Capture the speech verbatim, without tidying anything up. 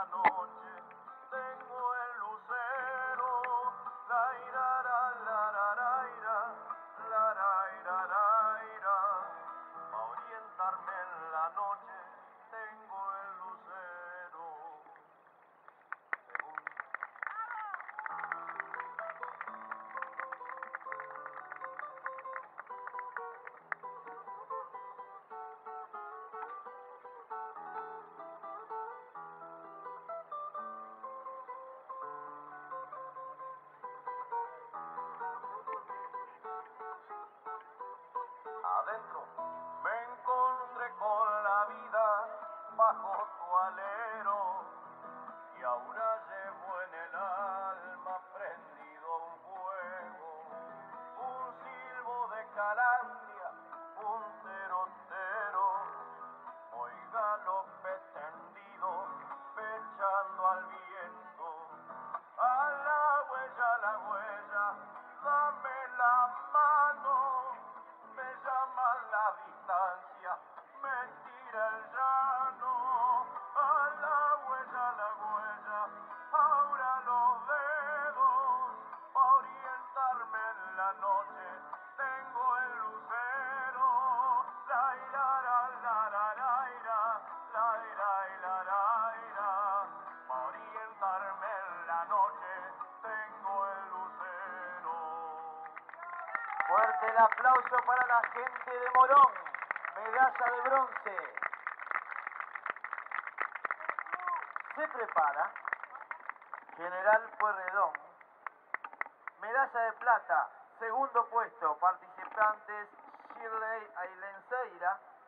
la noche tengo el lucero, la ira, la, la, la, la, ira, la, la, ira, la, ira. Pa' orientarme en la noche tengo el lucero. Según adentro me encontré con la vida bajo tu alero y ahora llevo en el alma prendido un fuego, un silbo de calandria, un terotero, oiga lo tendido, pechando al viento, a la huella, a la huella, dame la mano. Me llama la distancia, me tira el llano, a la huella, a la huella, ahora los dedos, pa' orientarme en la noche, tengo el lucero, la ira, la, la, la, la, ira, la ira, la, la, ira, pa' orientarme en la noche, tengo el lucero. Fuerte el aplauso para la gente de Morón, medalla de bronce. Se prepara General Pueyrredón, medalla de plata, segundo puesto, participantes Shirley Ailenseira,